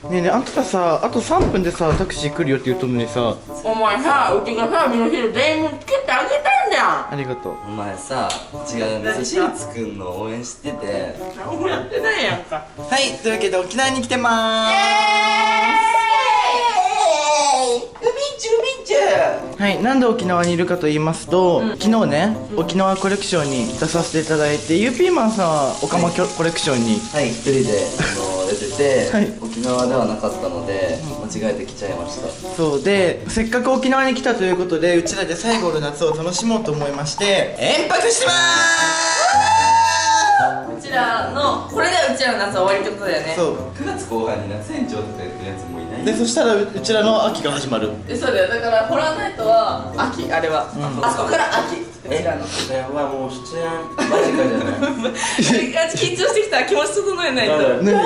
ねえねえ、あんたさ、あと3分でさ、タクシー来るよって言っとるのにさ。 お前さ、うちがさ、味噌汁全員作ってあげたんじゃん。 ありがとう。 お前さ、違う、味噌汁作んの応援してて。 何もやってないやんか。 はい、というわけで沖縄に来てまーす。はい、なんで沖縄にいるかと言いますと、昨日ね、沖縄コレクションに出させていただいて、ユーピーマンさんはオカマコレクションに、 はい、一人で出てて、 はい沖縄ではなかったので、間違えて来ちゃいました。 そうで、せっかく沖縄に来たということで、うちらで最後の夏を楽しもうと思いまして延泊してまーうちらの、これでうちらの夏終わりってことだよね。 す。そう 9月後半に夏延長とか言ってるやつもいない。 で、そしたらうちらの秋が始まる。 そうだよ。だからホラーナイトは秋、あれは、あそこから秋、うちらの。 それはもう出演間近じゃない。 緊張してきた。気持ち整えないと。 ね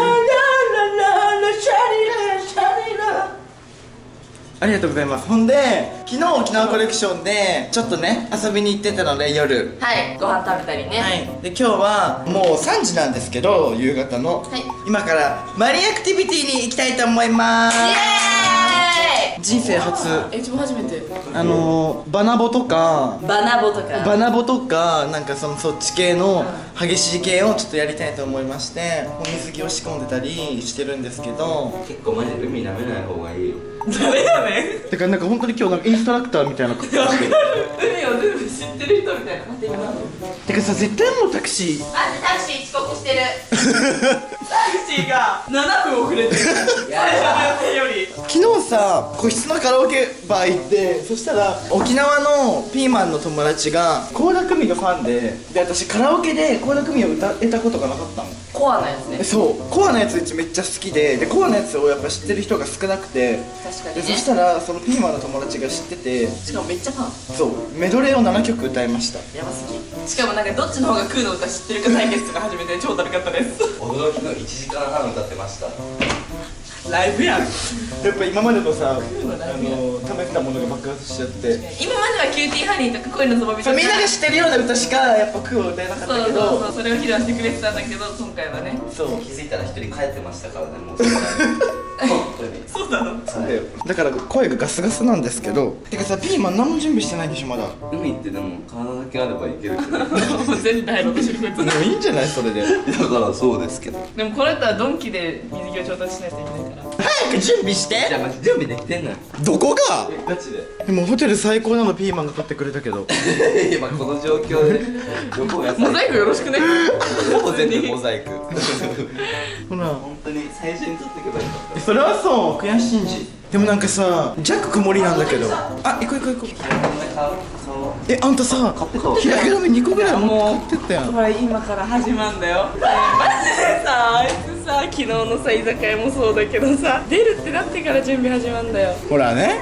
ありがとうございます。ほんで、昨日沖縄コレクションでちょっとね、遊びに行ってたので夜。 はい、ご飯食べたりね。 はい。で、今日はもう3時なんですけど、夕方の、 はい、 今からマリンアクティビティに行きたいと思います。 イエーイ。 人生初、 一番初めて。 バナボとかバナボとか。 バナボとか、なんかそっち系の激しい系をちょっとやりたいと思いまして、お水着を仕込んでたりしてるんですけど、 結構マジで海舐めない方がいいよ。 誰やねん。 てかなんか本当に今日なんかインストラクターみたいな格好してる。 海を全部知ってる人みたいな。待って、今何分？ てかさ、絶対もうタクシータクシー遅刻してる。タクシーが7分遅れてる。最初の予定より。 昨日さ、個室のカラオケバー行って、そしたら沖縄のピーマンの友達が倖田來未のファンで、私カラオケで倖田來未を歌えたことがなかったの。 コアなやつね。 そう、コアのやつうちめっちゃ好きで、コアのやつをやっぱ知ってる人が少なくて、で確かにね。 そしたらそのピーマンの友達が知ってて、 しかもめっちゃファン。 そうメドレーを7曲歌いました。 やばすぎ。しかもなんかどっちの方が空の歌知ってるか対決とか始めて超だるかったです。 驚きの1時間半歌ってました。 ライブやん。 やっぱ今までのさ、貯めてたものが爆発しちゃって、 今まではキューティーハニーとか恋のつぼみとかみんなが知ってるような歌しかやっぱ空を歌えなかったけど、 そうそれを披露してくれてたんだけど、今回はね。 そう気づいたら1人帰ってましたからね、もう本当に。 そうなの。 そうだよ。だから声がガスガスなんですけど、てかさ、ピーマン何も準備してないでしょまだ。 海ってでも体だけあればいけるけど。 もう全体の年のこいつ。 でもいいんじゃないそれで。 だからそうですけど。 でもこれだったらドンキで水着を調達しないといけないから。 早く準備して。 じゃあマジ準備できてんのよ。 どこが？ ガチで。 でもホテル最高なのピーマンが取ってくれたけど。 今この状況でどこがモザイクよろしくね。 ほぼ全部モザイク。 ほら、 本当に最初に撮ってけばよかった。 それはそう、悔しいんじ。でもなんかさ、弱曇りなんだけど。あ、行こう行こう行こう。あんたさ、日焼け止め2個ぐらい持ってったやん。 これ今から始まんだよ。マジでさ、あいつさ、昨日のさ居酒屋もそうだけどさ、出るってなってから準備始まんだよ。 ほらね。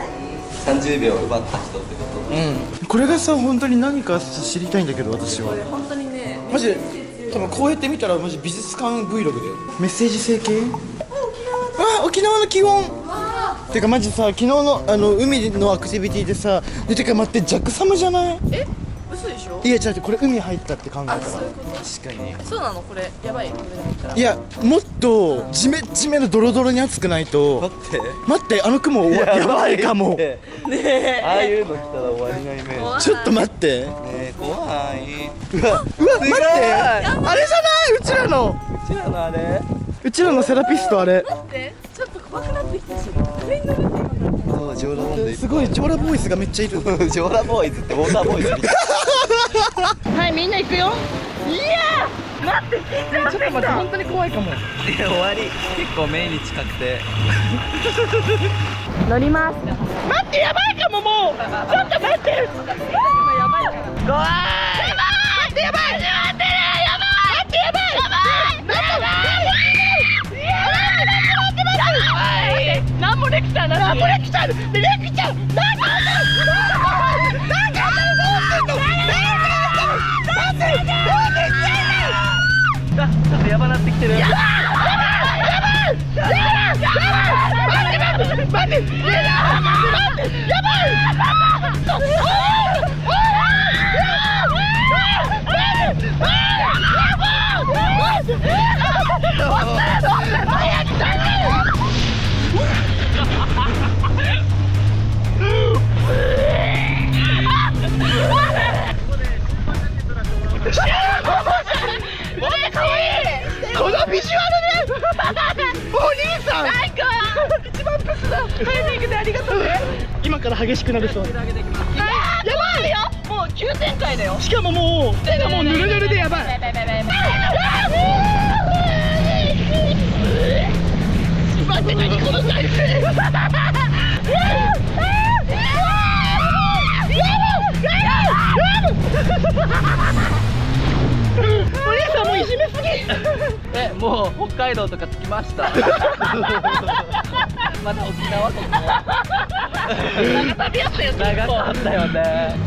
30秒奪った人ってこと。 うん。これがさ、本当に何か知りたいんだけど、私は。 これ本当にね、 マジで、多分こうやって見たらマジ美術館 Vlog だよ。メッセージ性系？あ、沖縄の気温。てかマジさ、昨日の海のアクティビティでさ、てか待って、ジャックサムじゃない？ え？嘘でしょ？ いや違う、これ海入ったって考えたら。 そういうこと。 確かに。 そうなの、これやばい。これだったら。 いや、もっとジメジメのドロドロに熱くないと。待って、あの雲やばいかも。 ねえ。 ああいうの来たら終わりのイメージ。 ちょっと待って。 ねえ、怖い。 うわ、待って。あれじゃない？うちらの。 うちらのあれ？ うちらのセラピストあれ。 待って、ちょっと怖くなってきたし、上に乗るって今なった。 そう、ジョーラボーイズ。 すごいジョーラボーイズがめっちゃいる。 ジョーラボーイズってウォーターボーイズみたいな。 はい、みんな行くよ。いやー、待って、ちょっと待って、本当に怖いかも。 いや、終わり。結構メインに近くて。 乗ります。待って、やばいかも、もう。ちょっと待って。やばいから。怖い。やばい。待って、やばい。待って、やばい。待って、やばい。なんもレクチャーなし。なんもレクチャー。レクチャー。なんか。ちょっとやばなってきてる。やばい。待って。 一番ブスだ。タイミングでありがとうね。今から激しくなるそう。やばいよ。 もう急展開だよ。 しかももう手がもうぬるぬるでやばい。待って何このサイズ。お兄さんもういじめすぎ。 もう北海道とか着きました。まだ沖縄とか長旅やったよ。 長かったよね。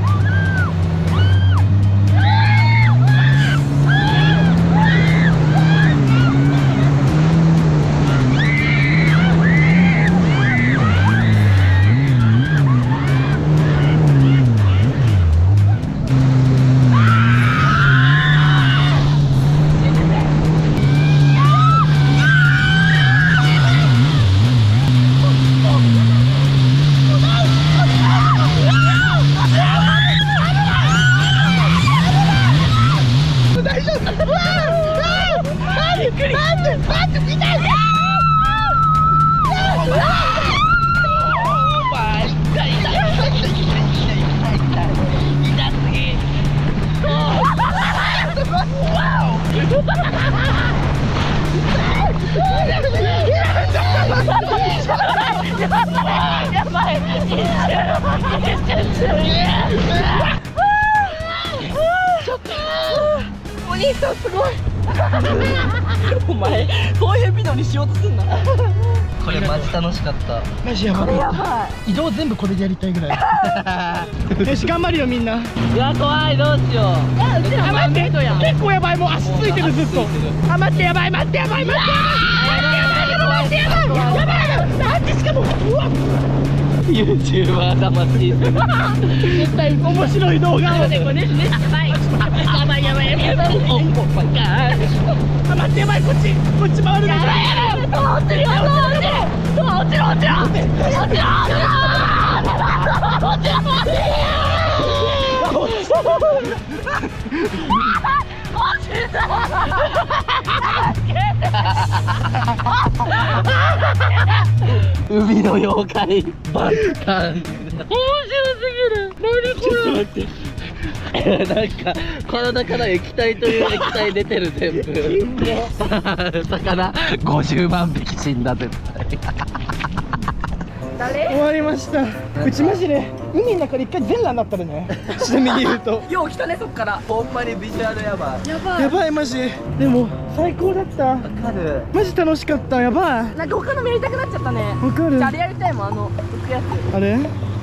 お兄さんすごい。お前こういうビデオにしようとすんな。 これマジ楽しかった。 マジやばい。 やば移動全部これでやりたいぐらい。よし頑張るよみんな。 いや怖い、どうしよう。 あ、待って結構やばい。もう足ついてるずっと。あ、待ってやばい。待ってやばい。待ってやばい。しかもうわ YouTuber 魂。 絶対面白い動画を。やばい。あ、待ってやばい。こっち回るね。落ちるよ。 海の妖怪バッタン。 面白すぎる。何これ。ちょっと待って。 なんか体から液体という液体出てる全部。魚50万匹死んだ絶対。 終わりました。うちマジで海の中で一回全裸になったらね。ちなみに言うとよう来たねそっから。 ほんまにビジュアルやばい。 やばい。 やばいマジ。でも最高だった。 わかる。 マジ楽しかった。やばい。 なんか他の見やりたくなっちゃったね。 わかる。 じゃああれやりたいもん、浮くやつ。 あれ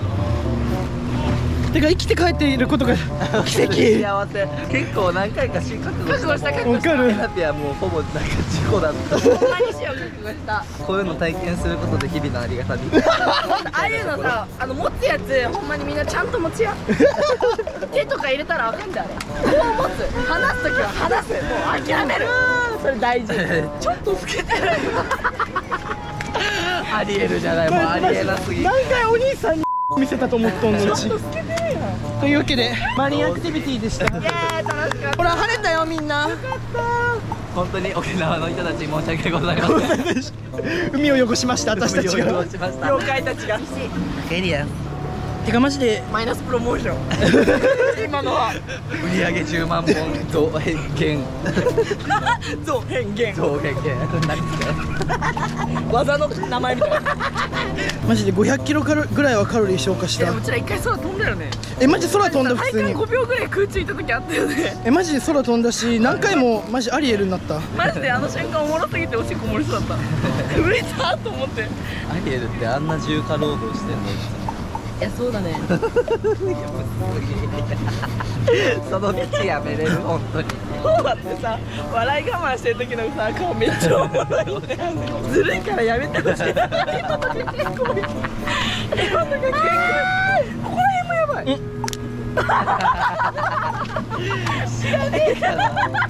てか生きて帰っていることが奇跡。 幸せ。結構何回か覚悟した。 わかる。 ハピはもうほぼなんか事故だった。 ほんまにしよう覚悟した。 こういうの体験することで日々のありがたみ。 ああいうのさ、持つやつほんまにみんなちゃんと持ちや。手とか入れたらあかんであれ。こう持つ。離すときは離す。もう諦める。それ大事。ちょっと透けてる。 ありえるじゃない。もうありえなすぎ。 何回お兄さんに見せたと思っとんのうち。というわけでマリンアクティビティでした。 イエーイ、楽しかった。 ほら晴れたよみんな。 本当に沖縄の人たち申し訳ございません。 海を汚しました私たちが。 しました。 妖怪たちが。 エリアン。 てかマジでマイナスプロモーション。今のは売上10万本増変減。 増変減。 増変減。何それ。 技の名前みたいな。 マジで500キロぐらいはカロリー消化した。 うちら一回空飛んだよね。 マジ空飛んだ普通に。 体感5秒ぐらい空中いた時あったよね。 マジで空飛んだし何回もマジアリエルになった。 マジであの瞬間おもろすぎておしっこ漏れそうだった。震えたと思って。 アリエルってあんな重化労働してんの。 いやそうだね。 その道やめれる本当に。 そうだってさ、笑い我慢してる時のさ顔めっちゃおもろいんだよね。ずるいからやめてほしい。今のが結構ここら辺もやばい。知らねえから。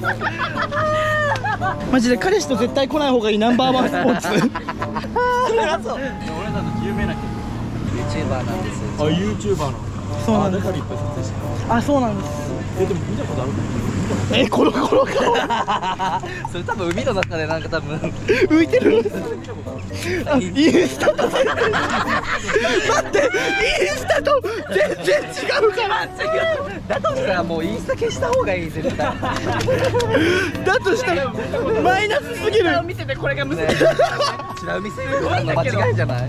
マジで彼氏と絶対来ない方がいいナンバーワンスポーツ。 それはそう。 俺らの有名な YouTuber なんです。 あ、YouTuber のそうなんです。あ、そうなんです。でも見たことあるコロコロ顔それ多分海の中でなんか多分浮いてる。あ、インスタと待って、インスタと全然違うから。 だとしたらもうインスタ消した方がいい絶対。 だとしたらマイナスすぎる。 見ててこれがむずい。 違う店の間違いじゃない。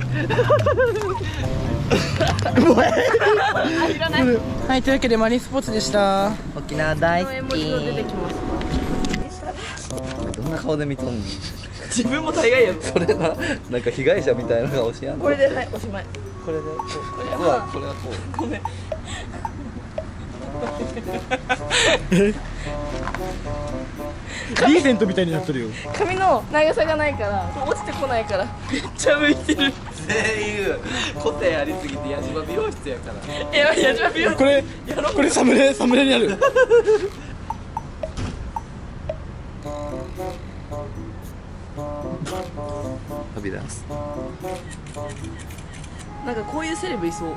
はい、というわけでマリンスポーツでした。 沖縄大好き。 出てきます。 どんな顔で見とんの。 自分も大概やる。 それな、なんか被害者みたいな顔しやん。 これではいおしまい。 これでこう。これはこう。 ごめん。 リーゼントみたいになってるよ。 髪の長さがないから落ちてこないからめっちゃ浮いてる。 全員個性ありすぎて矢島美容室やから。 矢島美容室。 これサムネにある。 飛び出す。 なんかこういうセレブいそう。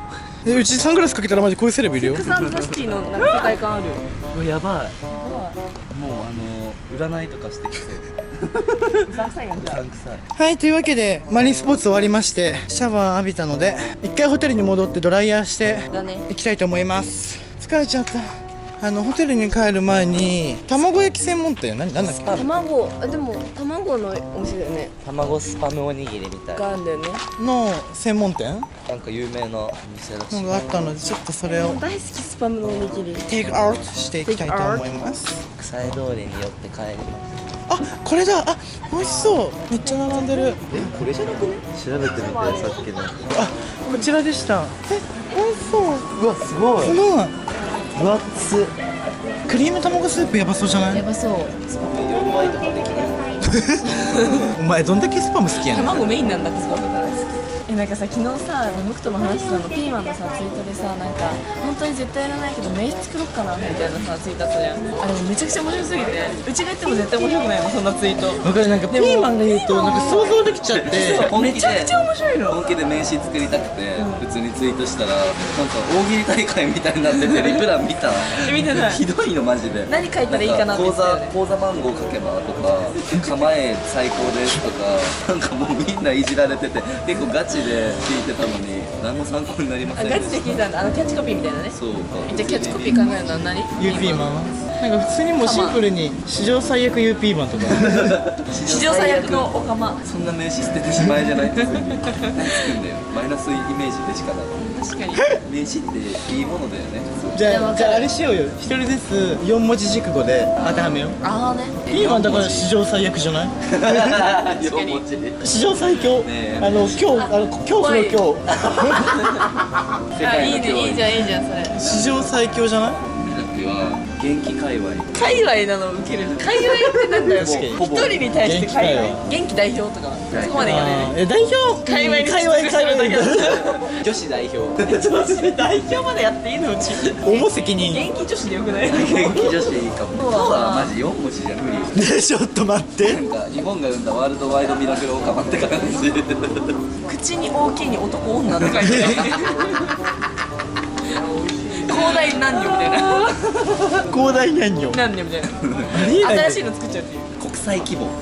うちサングラスかけたらマジこういうセレブいるよ。 セックスアンドザシティのなんか世界観ある。 うわやばい。もう占いとかしてきて。 うさんくさいやんじゃあ。 はい、というわけでマリンスポーツ終わりまして、シャワー浴びたので一回ホテルに戻ってドライヤーしてだね。 行きたいと思います。疲れちゃった。ホテルに帰る前に卵焼き専門店、なんだっけ。 卵、でも卵のお店だよね。 卵スパムおにぎりみたいがあるんだよね。 の専門店なんか有名な店らしいのがあったので、ちょっとそれを大好きスパムのおにぎり。 テイクアウトしていきたいと思います。 国際通りに寄って帰ります。 あ、これだ。あ、美味しそう。めっちゃ並んでる。 これじゃなくね。調べてみてさっきの。 あ、こちらでした。美味しそう。 うわすごい。 この分厚。 クリーム卵スープやばそうじゃない？ やばそう。 4倍とかできる。 お前どんだけスパム好きやねん。 卵メインなんだってスパムが大好き。なんかさ、昨日さ、ムクとも話してたの、ピーマンのさ、ツイートでさ、なんか本当に絶対やらないけど名刺作ろっかなみたいなさ、ツイートあったじゃん。あれめちゃくちゃ面白すぎて、うちが言っても絶対面白くないの、そんなツイート。 わかる。なんかピーマンが言うとなんか想像できちゃってめちゃくちゃ面白いの。 本気で名刺作りたくて普通にツイートしたらなんか大喜利大会みたいになっててリプラン見た。 見てない。 ひどいのマジで。 何書いたらいいかなって言ってたよね。 口座番号書けばとか構え最高ですとかなんかもうみんないじられてて結構ガチで聞いてたのに何も参考になりませんでした。 ガチで聞いたんだ。キャッチコピーみたいなね。 そうか。 じゃあキャッチコピー考えるのは何？ ユーピーマン。なんか普通にもうシンプルに史上最悪ユーピーマンとか。 史上最悪のオカマ。 そんな名刺捨ててしまいじゃないってつくんだよ。マイナスイメージでしかない。 確かに。 名刺っていいものだよね。 じゃああれしようよ。一人ずつ4文字熟語で当てはめよう。 ああね。 ピーマンだから史上最悪じゃない？ 4文字で。 史上最強。恐怖の恐怖。 あ、いいね、いいじゃんいいじゃんそれ。 史上最強じゃない？ 元気界隈。 界隈なのウケる。界隈ってなんだよ。 確かに一人に対して界隈。元気代表とか。そこまでいかない。 代表。 界隈女子代表。 女子代表までやっていいのうち。 重責任。 元気女子でよくない？ 元気女子いいかも。そうだマジ4文字じゃ無理。 ちょっと待って。 なんか日本が生んだワールドワイドミラクルオカマって感じ。 口に大きいに男女って書いてる。広大男女みたいな。 広大男女。 男女みたいな。新しいの作っちゃうっていう。 国際規模。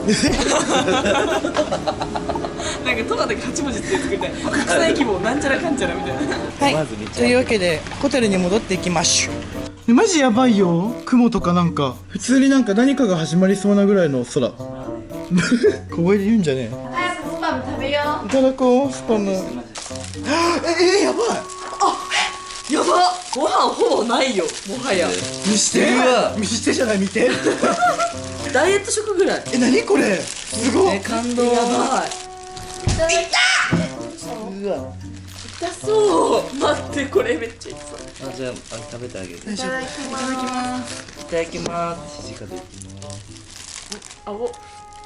なんかトマトが8文字って作りたい。国際規模なんちゃらかんちゃらみたいな。 はい。というわけでホテルに戻っていきましょう。マジやばいよ。雲とかなんか普通になんか何かが始まりそうなぐらいの空。小声で言うんじゃねえ。 早くスパム食べよう。 いただこうスパム。やばい。 やば。ご飯ほぼないよ。もはや。 見して見してじゃない見て。 ダイエット食ぐらい。 何これすごい。 感動。 やばい。 うわ痛そう。待ってこれめっちゃ痛そう。 じゃあ食べてあげる。いいただきます。 いただきます。肘からいきます。 あご。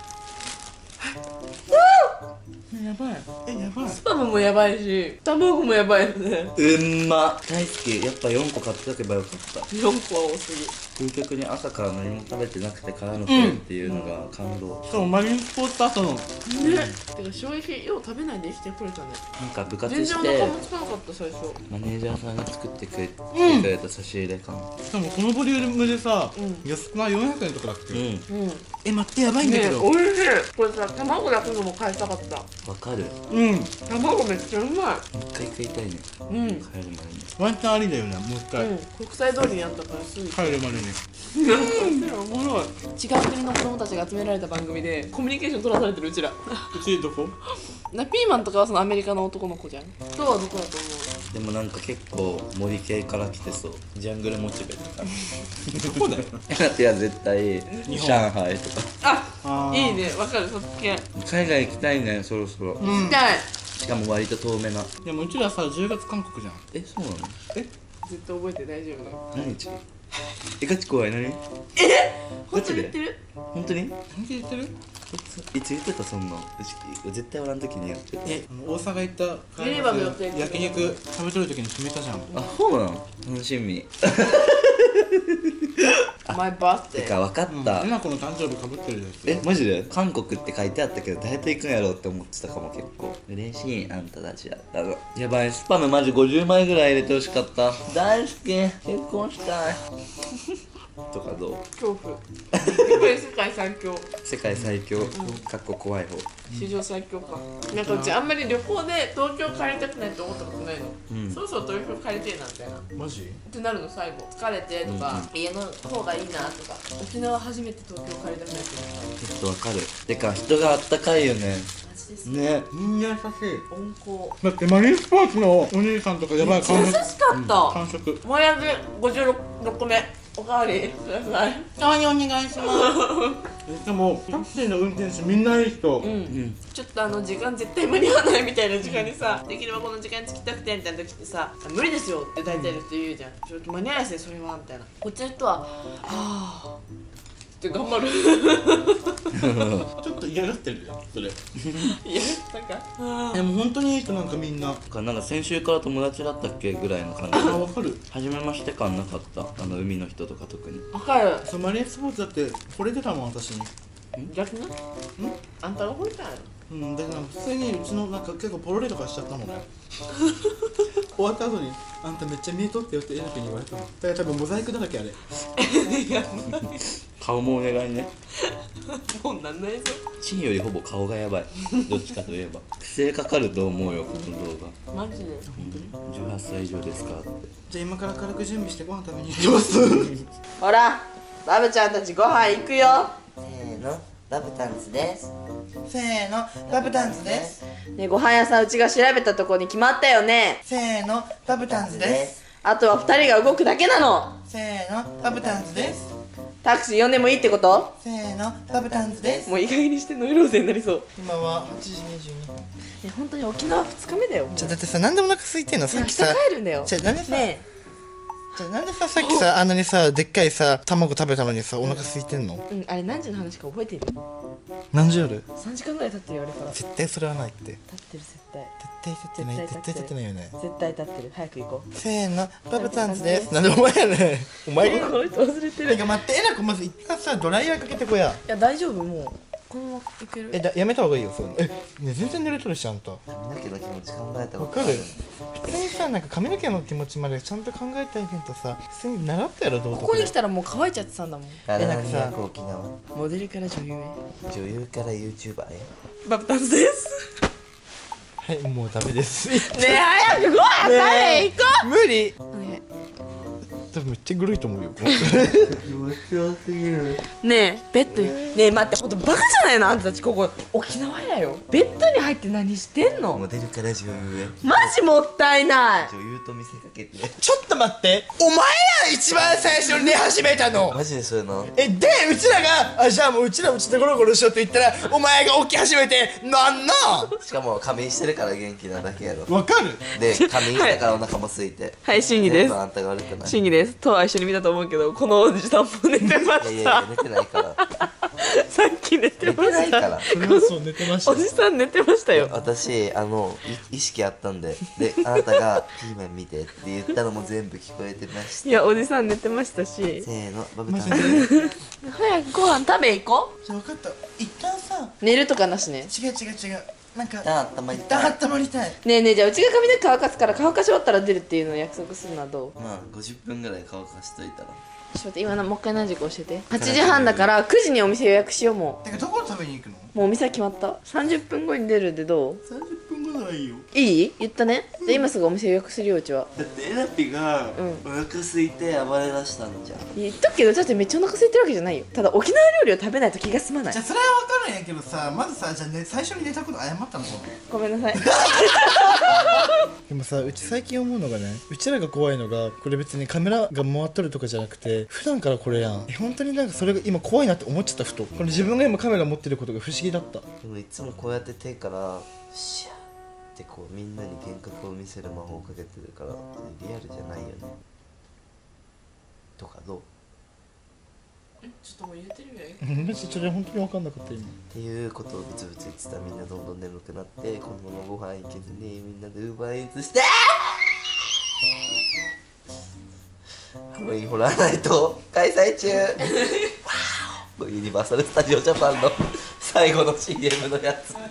やばい。やばい。 スパムもやばいし、卵もやばいよね。 うんま。大好き。やっぱ4個買っておけばよかった。 4個は多すぎ。 究極に朝から何も食べてなくてからの来るっていうのが感動。 しかもマリンスポーツ後のねてか衝撃よう食べないで生きてくれたね。 なんか部活全然おして腹もつかなかった最初。 マネージャーさんが作ってくれた差し入れ感。 しかもこのボリュームでさ、 うん安くない400円とかだっけ、 うん、 え待ってやばいんだけねど、 おいしい。これさ卵だけのも返したかった。 わかる。 卵めっちゃうまい。 もう一回食いたいね。 うん、うん、 帰る前に。 ワンチャンありだよね、もう一回、 国際通りにやったからすぐ帰るまでに。 おもろい。違う国の子供たちが集められた番組でコミュニケーション取らされてるうちら。 うちどこ？ ピーマンとかはそのアメリカの男の子じゃん。今日はどこだと思でもなんか結構森系から来てそう。ジャングルモチベとか。 どこだよ。 いや絶対上海とか。 う。いいね、わかる、そっち系。 海外行きたいね、そろそろ。 行きたい。 しかも割と遠めな。 でもうちらさ10月韓国じゃん。 え、そうなの？ ずっと覚えて大丈夫なの。 何日？ガチ怖い。何？ 本当に言ってる？ 本当に？ 本気で言ってる？ いつ言ってたそんな。うち絶対おらん時にやってた。 大阪行ったユニバの予定焼肉食べとる時に決めたじゃん。 あ、そうなの？楽しみ。 マイバースデー。 てか分かったえ。なこの誕生日かぶってるやつ。 え、マジで？韓国って書いてあったけど誰と行くんやろうって思ってたかも。結構嬉しい、あんたたちだったの。やばい、スパムマジ50枚ぐらい入れてほしかった。大好き、結婚したい。とかどう？ 恐怖。これ世界最強。 世界最強、かっこ怖い方。 史上最強か。なんかうちあんまり旅行で東京帰りたくないって思ったことないの。そろそろ東京帰りてえなみたいな。 マジ？ ってなるの最後。疲れてとか、家の方がいいなとか。沖縄初めて東京帰りたくないって思った。 ちょっとわかる。てか人があったかいよね。 マジです。 ね。 みんな優しい。 温厚。 だってマリンスポーツのお兄さんとかやばい優しかった。 完食。 もやし56個目。おかわりください。 はい、お願いします。でもタクシーの運転手みんないい人。 ちょっと時間絶対間に合わないみたいな時間にさ、できればこの時間に着きたくてみたいな時ってさ、無理ですよって大体の人言うじゃん。ちょっと間に合わないですねそれはみたいな。こっちの人ははあって頑張る。 ちょっと嫌がってるよそれ。 いやなんかでも本当にいい人なんかみんな。 なんか先週から友達だったっけぐらいの感じ。 あ、わかる。 初めまして感なかった。海の人とか特に。 わかる。 そうマリンスポーツだって惚れてたもん私に。 逆にあんたが惚れたんやろ。 だから普通にうちのなんか結構ポロリとかしちゃったもんね。終わった後にあんためっちゃ見えとってよってエルピに言われたもん。だから多分モザイクだらけあれ。 顔もお願いね。 もうなんないぞ。 チンよりほぼ顔がやばい。どっちかといえば規制かかると思うよこの動画。 マジで 18歳以上ですかって。 じゃあ今から軽く準備してご飯食べに行きます。 ほらバブちゃんたちご飯行くよ。 せーの、バブタンズです。 せーの、バブタンズです。 ね、ご飯屋さんうちが調べたとこに決まったよね。 せーの、バブタンズです。 あとは2人が動くだけなの。 せーの、バブタンズです。 タクシー呼んでもいいってこと？ せーの、バブタンズです。 もういい加減にしてノイローゼになりそう。 今は8時22分。 本当に沖縄2日目だよ。 だってさ、なんでもお腹空いてんのさっきさ。 帰るんだよ。 なんでさ、 ねなんでさ、さっきさ、あんなにさ、でっかいさ、卵食べたのにさ、お腹空いてんの？ あれ何時の話か覚えてる？ 何時夜 ？3時間ぐらい経ってるよあれから。 絶対それはないって。 経ってる絶対。 絶対経ってない。絶対経ってないよね。 絶対経ってる。早く行こう。 せーの、バブタンズです。なんでお前やねん。お前が。 この人忘れてる。 てか待って、えなこまず一旦さ、ドライヤーかけてこや。 いや大丈夫もう。このままいける。 やめた方がいいよ、そう。ね、全然濡れとるし、あんた。 髪の毛の気持ち考えたわかる？普通にさ、なんか髪の毛の気持ちまでちゃんと考えたいけんとさ、普通に習ったやろ、どうとか。 ここに来たらもう乾いちゃってたんだもん。 なんかさ、 沖縄。 モデルから女優へ。 女優から YouTuber へ。 バブタンズです。 はい、もうダメです。 ねえ早くご飯食べ行こ無理。 う。ね多分めっちゃグルいと思うよ。 気持ちよすぎる。 ねえベッドにねえ待ってほんとバカじゃないのあんたたちここ沖縄やよ。ベッドに入って何してんの？ モデルから女優へ。 マジもったいない。 女優と見せかけて。 ちょっと待って、お前や一番最初に寝始めたの。 マジでそういうの？ で、うちらが、じゃあもううちらもちょっとゴロゴロしようって言ったら、お前が起き始めて、なんなんしかも仮眠してるから元気なだけやろ。 わかる？ で、仮眠したからお腹も空いて。 はい審議です。 全部あんたが悪くない。 審議です。とは一緒に見たと思うけどこのおじさんも寝てまいやいやいしたや、寝てないから。 さっき寝てました。 それはそう寝てましたおじさん寝てましたよ。 私意識あったんで、あなたが「ピーマン見て」って言ったのも全部聞こえてました。 いや、おじさん寝てましたし。 せーの、バブタン。 早くご飯食べ行こじゃあ分かった、一旦さ、 う。寝るとかなしね。 違う、なんかあったまり一旦温まりたい。 ねえねえ、じゃあうちが髪の毛乾かすから乾かし終わったら出るっていうのを約束するのはどう？ まあ50分ぐらい乾かしといたら。 ちょっと待って、今もう一回何時か教えて。8時半だから9時にお店予約しよう。もてかどこ食べに行くの？ うお店は決まった。30分後に出るでどう？ 30分後ならいいよ。 いい？言ったね。じゃあ今すぐお店予約するよ、うちは。 だってエナピがお腹空いて暴れ出したんじゃん。 言っとくけど、だってめっちゃお腹空いてるわけじゃないよ。ただ沖縄料理を食べないと気が済まないじゃ。あそれは分かるんやけどさ、まずさ、じゃあね、最初に寝たこと謝ったの？ ごめんなさい。 でもさ、うち最近思うのがね、うちらが怖いのが、これ別にカメラが回っとるとかじゃなくて、普段からこれやん。本当になんかそれが今怖いなって思っちゃった、ふと。これ自分が今カメラ持ってることが不思議だった。 でもいつもこうやって手からシャーってこうみんなに幻覚を見せる魔法をかけてるからリアルじゃないよね。とかどう？ ちょっともう言ってるよ。 マジそれ本当に分かんなかった今。 っていうことをブツブツ言ってたらみんなどんどん眠くなって、このままご飯行けずにみんなでウーバーイーツしてハロウィンホラーナイト開催中ユニバーサル・スタジオ・ジャパンの最後の CM のやつ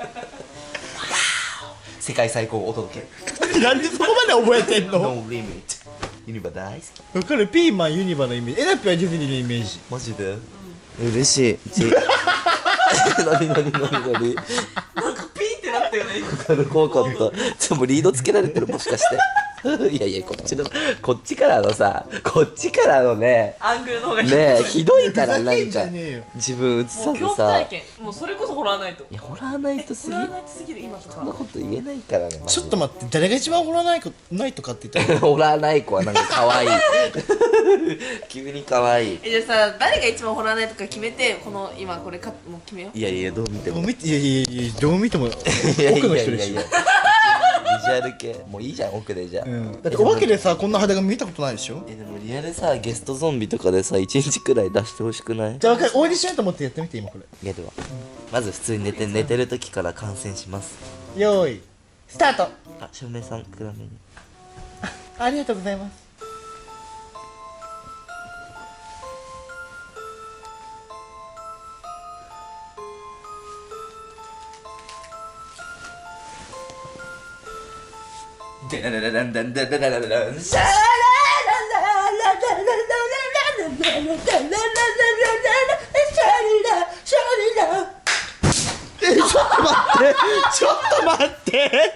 世界最高お届けなんでそこまで覚えてんの？ ノーリミットユニバ大好き。 分かる、ピーマンユニバのイメージ、エナピはディズニーのイメージ。 マジで嬉しい。何なんかピーってなったよね。怖かった。もうリードつけられてるもしかして。いやいや、こっちからのさ、こっちからのね、 アングルの方がねえ、ひどいからなんふざけんじかゃねえよ。 自分映さず恐怖さ体。験。もうそれこそホラーナイト。 いや、ホラーナイトすぎ。 ホラーナイトすぎる今とそんなか。 こと言えないからね。 ちょっと待って、誰が一番ホラーナイトかって言ったらホラーナイコはなんか可愛い。急に可愛い。 じゃあさ、誰が一番ホラーナイトか決めて、この今これもう決めよう。 いやいや、どう見ても。 もう見て、いやどう見てもいやい奥のや人でしょ。 いやいや。ビジュアル系もういいじゃん、奥でじゃあ。 だってお化けでさ、こんな裸見たことないでしょ。 でもリアルさ、ゲストゾンビとかでさ、1日くらい出してほしくない？ じゃあ分かる、オーディションやと思ってやってみて今これ。 いやでは、まず普通に寝てる時から観戦します。 よーいスタート。 あ、照明さん暗めに。 ありがとうございます。 ダラララランダンダラララランシャラちょっと待って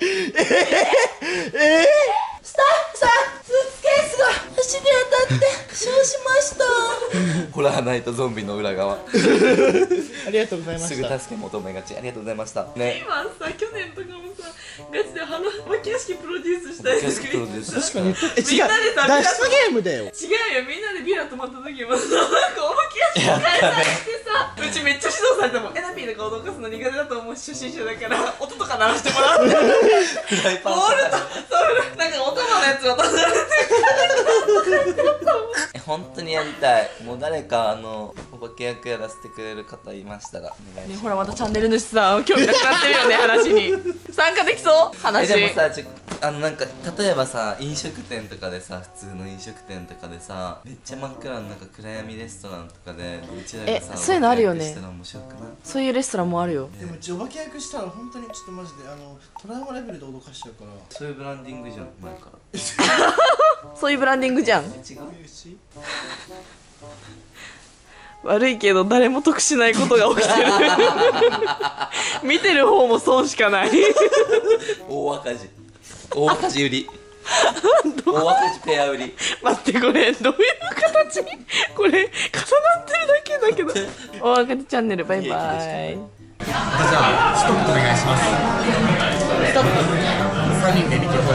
スタッフさん、スーツケースが足に当たって負傷しました。 ホラーナイトゾンビの裏側。 ありがとうございますした。 ぐ助け求めがち。ありがとうございましたね。 今さ、去年とかもさ、ガチでお化け屋敷プロデュースしたいですけど。 確かに違う、 みんなでさ脱出ゲームだよ。 違うよ、みんなでビラ泊まった時もさ、なんかお化け屋敷開催してさ、うちめっちゃ指導されたもん。エナピーの顔動かすの苦手だと思う初心者だから音とか鳴らしてもらう。 フライパンボールと、そうなんかお玉のやつ渡されて本当にやりたい。もう誰かお化け役やらせてくれる方いましたらお願いします。 ね、ほらまたチャンネル主さ、興味なくなってるよね、話に。参加できそう話。 でもさ、なんか例えばさ、飲食店とかでさ、普通の飲食店とかでさ、めっちゃ真っ暗のなんか暗闇レストランとかでうちらがさ、 そういうのあるよねお化け役したら面白くない？ そういうレストランもあるよ。 でもお化け役したら本当にちょっとマジでトラウマレベルで脅かしちゃうから。 そういうブランディングじゃん、前から。 そういうブランディングじゃん。 違う？ 悪いけど誰も得しないことが起きてる。見てる方も損しかない。 大赤字売り。大赤字ペア売り。 待って、これどういう形？これ重なってるだけだけど。大赤字チャンネル、バイバイ。 じゃあストップお願いします。ストップ。3人で見てこい。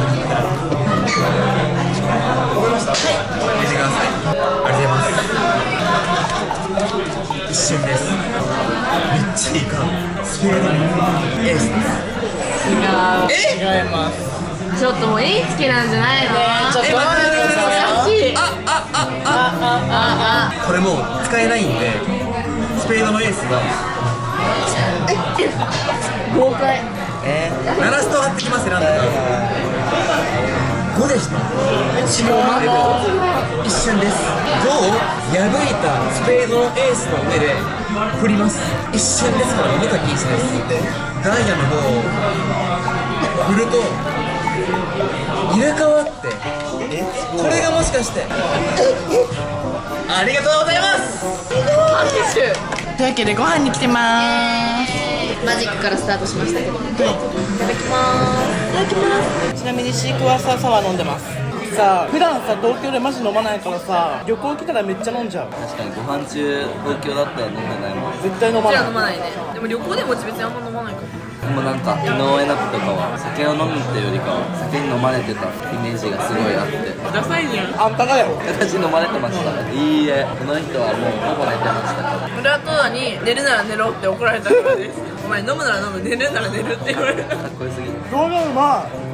覚えました？はい。見てください。ありがとうございます。一瞬です。めっちゃいいか。スペードエースです。違います。 ちょっともういいつけなんじゃないの？ ちょっと待ってください。 難しい。 これもう使えないんで、 スペードのエースが豪快。 7スト貼ってきます選んでください。5でした。一瞬です。5を破いたスペードのエースの上で振ります。一瞬ですから見た禁止です。ダイヤの5を振ると入れ替わって、これがもしかしてありがとうございます。 拍手。 というわけでご飯に来てまーす。 マジックからスタートしましたけど、いただきます。いただきます。 ちなみにシークワーサーサワー飲んでます。さあ普段さ東京でマジ飲まないからさ、旅行来たらめっちゃ飲んじゃう。 確かにご飯中東京だったら飲んでないもん。 絶対飲まうちない。 ら飲まないね。でも旅行でも別にあんま飲まないから。 でもなんか昨日えなくとかは酒を飲むっていうよりかは酒に飲まれてたイメージがすごいあって。 ダサいじゃん。 あんたがよ。 私飲まれてました。いいえ、この人はもうほぼ寝てましたから。 村戸田に寝るなら寝ろって怒られたからです。お前飲むなら飲む、寝るなら寝るって言われた。 かっこよすぎる。 どうがうまい。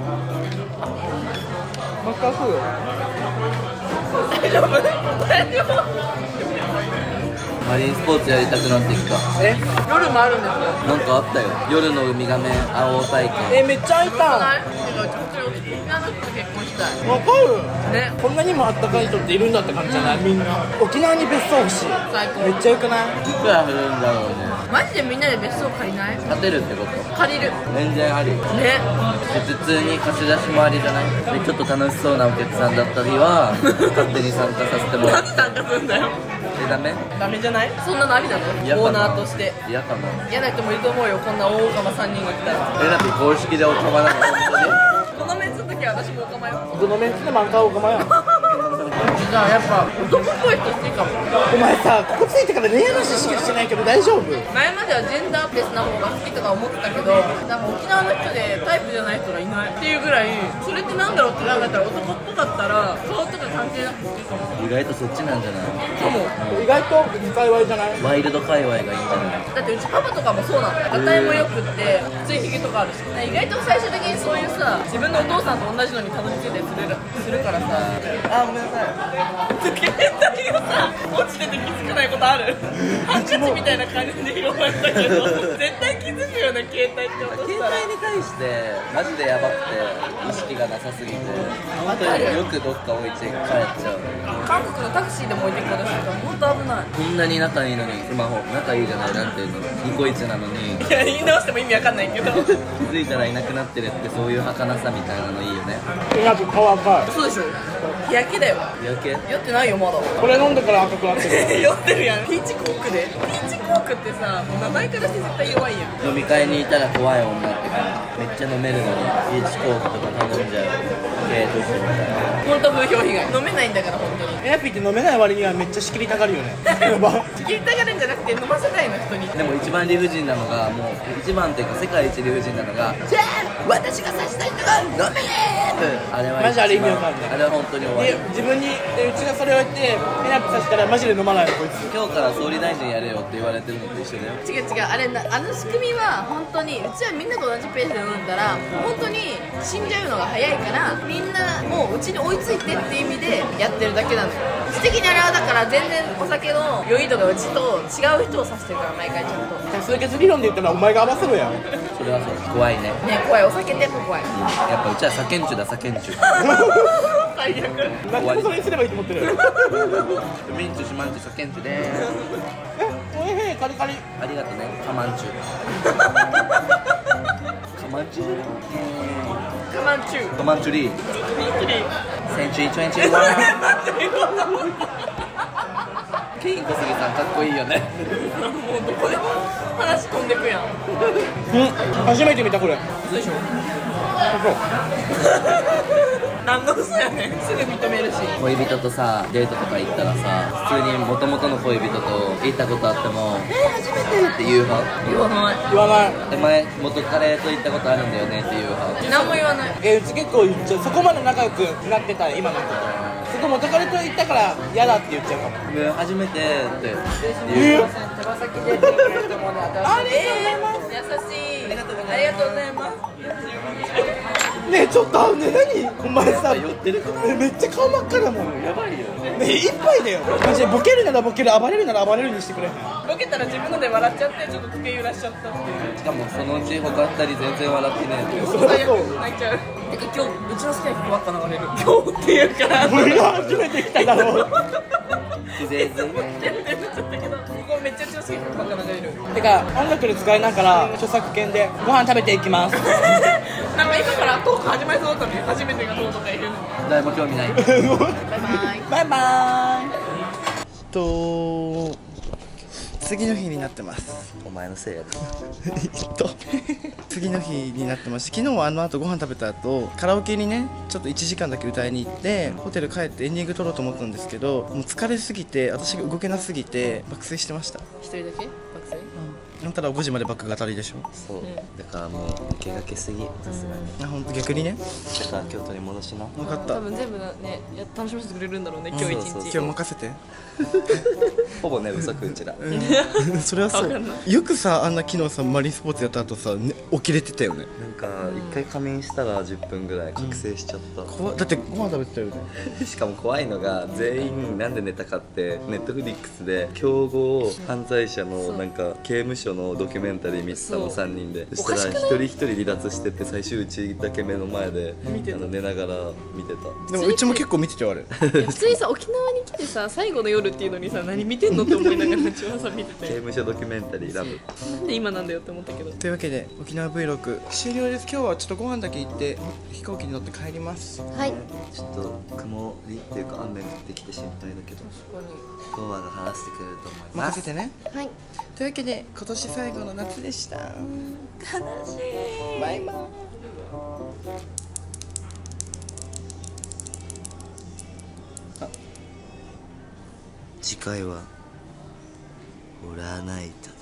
真っ赤く。 大丈夫？大丈夫？ マリンスポーツやりたくなってきた。 夜もあるんですよ。 なんかあったよ。夜のウミガメ青体験。 めっちゃ会いたい。 沖縄の人と結婚したい。 わかる。 ね。 こんなにもあったかい人っているんだって感じじゃない？みんな沖縄に別荘欲しい。 最高。 めっちゃよくない？ いくら振るんだろうね。 マジでみんなで別荘借りない？ 建てるってこと？ 借りる。 全然あり。 ね。 普通に貸し出しもありじゃない？でちょっと楽しそうなお客さんだったりは勝手に参加させてもらう。 何参加するんだよ。 ダメ？ ダメじゃない？そんなのありなの？オーナーとして。 嫌かな。 嫌な人もいると思うよ。こんな大オカマ3人が来たら。 えなぴ公式でおかまなの本このメンツの時は私もオカマよ。 どのメンツでもあんたおかまやん。 じゃあやっぱ男っぽい人好きかも。 お前さここついてから恋愛話しかしてないけど大丈夫？ 前まではジェンダーレスな方が好きとか思ってたけど、なんか沖縄の人でタイプじゃない人がいないっていうぐらい、それってなんだろうって考えたら男っぽかったら顔とか関係なくていいかも。 当に。意外とそっちなんじゃない？ かも。 意外と界隈じゃない？ ワイルド界隈がいいんじゃない？ だってうちパパとかもそうなの。がたいもよくってついひげとかあるし、意外と最終的にそういうさ、自分のお父さんと同じのにたどり着いたりするからさ。あ、ごめんなさい。携帯がさ、落ちてて気づかないことある？ハンカチみたいな感じで広がったけど絶対気づくよね、携帯って落と携したら。 帯に対してマジでヤバくて意識がなさすぎて本当によくどっか置いて帰っちゃう。 韓国のタクシーでも置いてくる人が本当危ない。 こんなに仲いいのにスマホ仲いいじゃない、なんていうのニコイチなのにいや、言い直しても意味わかんないけど気づいたらいなくなってるってそういう儚さみたいなのいいよね。 やっぱ顔赤い。 そうでしょ。日焼けだよ。 日焼け酔ってないよまだ。 これ飲んでから赤くなってる。 酔ってるやん。ピーチコークで。ピーチコークってさ、もう名前からして絶対弱いやん。 飲み会にいたら怖い女って感じ。めっちゃ飲めるのにピーチコークとか頼んじゃう系としてみたいな。 本当風評被害。飲めないんだから本当に。 エアピーって飲めない割にはめっちゃ仕切りたがるよね。やば。 仕切りたがるんじゃなくて飲ませたいの人に。 でも一番理不尽なのがもう一番っていうか世界一理不尽なのがじゃあ私がさしたい人が飲めーあれはマジあれ意味わかんない。 あれは本当に終わり。 で自分にうちがそれを言ってエナピさせたらマジで飲まないのこいつ。 今日から総理大臣やれよって言われてるのと一緒だよ。 違う違う、あれな、あの仕組みは本当にうちはみんなと同じペースで飲んだら本当に死んじゃうのが早いからみんなもううちに追いついてっていう意味でやってるだけなのよ。うち的にあれはだから全然お酒の酔い度がうちと違う人を指してるから毎回ちゃんと。 多数決理論で言ったらお前が合わせろや。 それはそう怖いね。 ね、怖い。お酒ってやっぱ怖い。 やっぱうちは酒んちゅだ酒んちゅ最悪。 なんでそれにすればいいと思ってる。 ミンチュシマンチュ酒んちゅでーす。 おいへいカリカリ。 ありがとねカマンチュカマンチュカマンチュー。 カマンチュリーセンチュリー21ケイン小杉さんかっこいいよね。 もうどこでも話飛んでくやん。 初めて見たこれ。 嘘でしょ。 そう。 何の嘘やねん。すぐ認めるし。 恋人とさデートとか行ったらさ普通に元々の恋人と行ったことあっても初めてって言う派？ 言わない。 言わない。 で前元彼と行ったことあるんだよねって言う派？ 何も言わない。 うち結構言っちゃう。そこまで仲良くなってた今の子。そこ元彼と言ったから嫌だって言っちゃうかも。 初めてって言う。 手羽先でできると思うので。ありがとうございます。優しい。ありがとうございます。 ねえちょっとねえ何お前さ寄ってるかな。 めっちゃ顔真っ赤だもん。 やばいよね。 ね一杯だよマジで。ボケるならボケる、暴れるなら暴れるにしてくれへん。 ボケたら自分ので笑っちゃってちょっと時計揺らしちゃったっていう。 しかもそのうち他2人全然笑ってねえって。 最悪泣いちゃう。てか今日うちの好きな曲ばっか流れる。今日っていうか俺が初めて来ただろう。 全然ここめっちゃうちの好きな曲ばっか流れる。 てか音楽で使えないから著作権でご飯食べていきます。 なんか今からトーク始まりそうだったのに初めてがどうとかいるの。 誰も興味ない。 バイバイ。 バイバーイ。次の日になってます。 お前のせいやろ。 次の日になってますし、昨日はあの後ご飯食べた後カラオケにねちょっと1時間だけ歌いに行ってホテル帰ってエンディング撮ろうと思ったんですけど、もう疲れすぎて私が動けなすぎて爆睡してました。 一人だけ爆睡。 あんたら5時までバック語りでしょ。 そう、だからもう抜けがけすぎ、さすがに。 あ、ほんと逆にね。 だから京都に戻しな。 分かった。 多分全部ね楽しませてくれるんだろうね今日一日。 今日任せて。 ほぼ寝不足うちら。 それはそう。よくさあんな昨日さマリンスポーツやった後さ、ね、起きれてたよね。 なんか一回仮眠したら10分ぐらい覚醒しちゃった。 だってご飯食べてたよね。 しかも怖いのが全員なんで寝たかってネットフリックスで競合犯罪者のなんか刑務所のドキュメンタリー見てたの3人で。そしたら一人一人離脱してて最終うちだけ目の前で寝ながら見てた。 でもうちも結構見てたよあれ。 普通にさ沖縄に来てさ最後の夜っていうのにさ何見てんのって思いながらうちはさ見てて。 刑務所ドキュメンタリーラブ。 なんで今なんだよって思ったけど。 というわけで沖縄 Vlog 終了です。今日はちょっとご飯だけ行って飛行機に乗って帰ります。 はい。 ちょっと曇りっていうか雨降ってきて心配だけど今日は話してくれると思います。 任せてね。 はい。 というわけで今年最後の夏でした。悲しい。バイバイ。 次回はホラーナイト。